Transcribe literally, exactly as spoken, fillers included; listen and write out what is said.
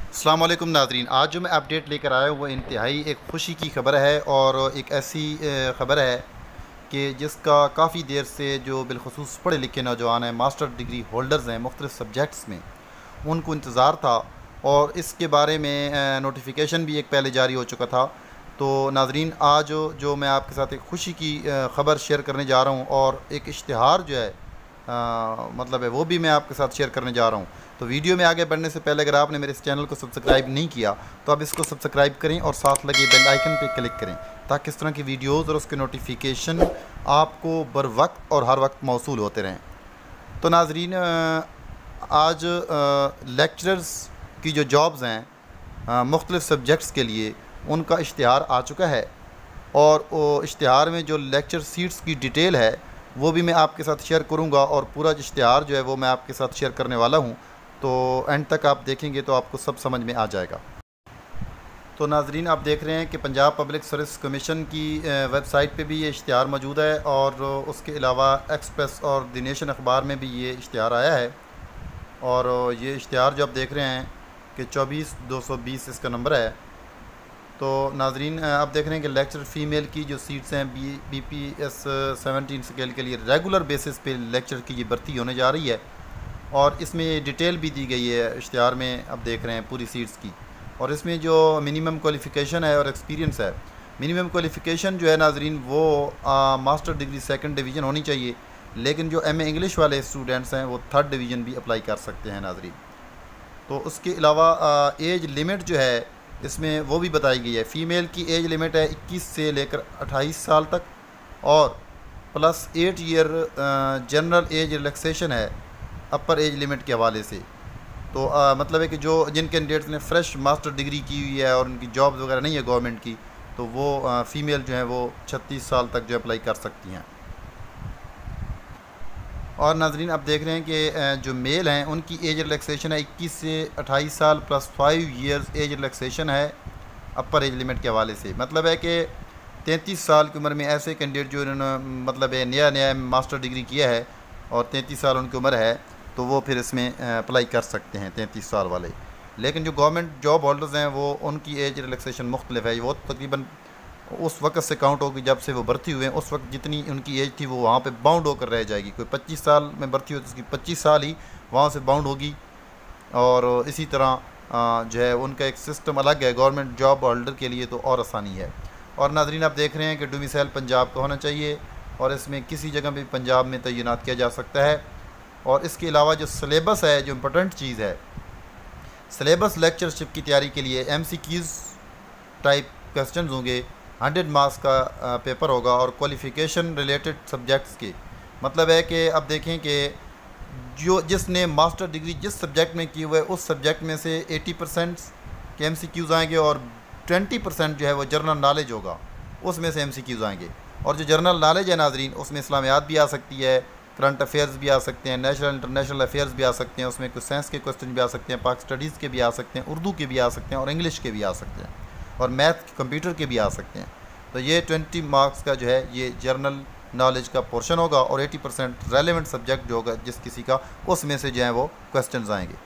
अस्सलाम वालेकुम नाज़रीन, आज जो मैं अपडेट लेकर आया हूँ वो इंतहाई एक ख़ुशी की ख़बर है और एक ऐसी ख़बर है कि जिसका काफ़ी देर से जो बिलख़ुसूस पढ़े लिखे नौजवान हैं, मास्टर डिग्री होल्डर्स हैं मुख्तलिफ़ सब्जेक्ट्स में, उनको इंतज़ार था और इसके बारे में नोटिफिकेशन भी एक पहले जारी हो चुका था। तो नाज़रीन, आज जो मैं आपके साथ एक ख़ुशी की ख़बर शेयर करने जा रहा हूँ और एक इश्तिहार जो है आ, मतलब है वो भी मैं आपके साथ शेयर करने जा रहा हूँ। तो वीडियो में आगे बढ़ने से पहले अगर आपने मेरे इस चैनल को सब्सक्राइब नहीं किया तो आप इसको सब्सक्राइब करें और साथ लगे बेल आइकन पे क्लिक करें ताकि इस तरह की वीडियोज़ और उसके नोटिफिकेशन आपको बर वक्त और हर वक्त मौसूल होते रहें। तो नाज़रीन, आज लेक्चरर्स की जो जॉब्स हैं मुख्तलिफ़ सब्जेक्ट्स के लिए, उनका इश्तिहार आ चुका है और वो इश्तिहार में जो लेक्चर सीट्स की डिटेल है वो भी मैं आपके साथ शेयर करूंगा और पूरा इश्तिहार जो है वो मैं आपके साथ शेयर करने वाला हूं। तो एंड तक आप देखेंगे तो आपको सब समझ में आ जाएगा। तो नाज़रीन, आप देख रहे हैं कि पंजाब पब्लिक सर्विस कमीशन की वेबसाइट पे भी ये इश्तिहार मौजूद है और उसके अलावा एक्सप्रेस और द नेशन अखबार में भी ये इश्तिहार आया है। और ये इश्तिहार जो आप देख रहे हैं कि चौबीस दो सौ बीस इसका नंबर है। तो नाज़रीन, आप देख रहे हैं कि लेक्चर फ़ीमेल की जो सीट्स हैं B B P S seventeen scale के लिए रेगुलर बेसिस पे लेक्चर की ये भर्ती होने जा रही है और इसमें डिटेल भी दी गई है इश्तिहार में। आप देख रहे हैं पूरी सीट्स की और इसमें जो मिनिमम क्वालिफ़िकेशन है और एक्सपीरियंस है, मिनिमम क्वालिफ़िकेशन जो है नाज़रीन वो आ, मास्टर डिग्री सेकंड डिवीज़न होनी चाहिए, लेकिन जो एम ए इंग्लिश वाले स्टूडेंट्स हैं वो थर्ड डिवीज़न भी अप्लाई कर सकते हैं नाज़रीन। तो उसके अलावा एज लिमिट जो है इसमें वो भी बताई गई है। फ़ीमेल की एज लिमिट है इक्कीस से लेकर अट्ठाईस साल तक और plus eight year general age relaxation है अपर एज लिमिट के हवाले से। तो आ, मतलब है कि जो जिन कैंडिडेट्स ने फ़्रेश मास्टर डिग्री की हुई है और उनकी जॉब्स वगैरह नहीं है गवर्नमेंट की, तो वो आ, फ़ीमेल जो है वो छत्तीस साल तक जो अप्लाई कर सकती हैं। और नाज़रीन, आप देख रहे हैं कि जो मेल हैं उनकी एज रिलैक्सेशन है इक्कीस से अट्ठाईस साल plus five years age relaxation है अपर एज लिमिट के हवाले से। मतलब है कि तैंतीस साल की उम्र में ऐसे कैंडिडेट जो इन्होंने मतलब है नया नया मास्टर डिग्री किया है और तैंतीस साल उनकी उम्र है, तो वो फिर इसमें अप्लाई कर सकते हैं तैंतीस साल वाले। लेकिन जो गवर्नमेंट जॉब होल्डर्स हैं वो उनकी एज रिलैक्सेशन मुख्तलिफ है। वो तकरीबन उस वक्त से काउंट होगी जब से वो भर्ती हुए हैं, उस वक्त जितनी उनकी एज थी वो वहाँ पे बाउंड होकर रह जाएगी। कोई पच्चीस साल में भर्ती हो तो उसकी पच्चीस साल ही वहाँ से बाउंड होगी। और इसी तरह जो है उनका एक सिस्टम अलग है गवर्नमेंट जॉब होल्डर के लिए, तो और आसानी है। और नाज़रीन, आप देख रहे हैं कि डोमिसाइल पंजाब का होना चाहिए और इसमें किसी जगह भी पंजाब में तैनात किया जा सकता है। और इसके अलावा जो सिलेबस है, जो इम्पोर्टेंट चीज़ है, सिलेबस लेक्चरशिप की तैयारी के लिए M C Qs type question होंगे, हंड्रेड मार्क्स का पेपर होगा और क्वालिफ़िकेशन रिलेटेड सब्जेक्ट्स के। मतलब है कि अब देखें कि जो जिसने मास्टर डिग्री जिस सब्जेक्ट में की हुआ है उस सब्जेक्ट में से अस्सी परसेंट के एम सी क्यूज़ आएँगे और बीस परसेंट जो है वो जर्नल नॉलेज होगा, उसमें से एम सी क्यूज़ आएँगे। और जो जर्नल नॉलेज है नाज़रीन, उसमें इस्लामियात भी आ सकती है, करंट अफेयर्स भी आ सकते हैं, नेशनल इंटरनेशनल अफेयर्स भी आ सकते हैं, उसमें कुछ साइंस के क्वेश्चन भी आ सकते हैं, पाक स्टडीज़ के भी आ सकते हैं, उर्दू के भी आ सकते हैं और इंग्लिश के भी आ सकते हैं और मैथ कंप्यूटर के भी आ सकते हैं। तो ये बीस मार्क्स का जो है ये जर्नल नॉलेज का पोर्शन होगा और अस्सी परसेंट रेलेवेंट सब्जेक्ट जो होगा जिस किसी का, उसमें से जो है वो क्वेश्चंस आएंगे।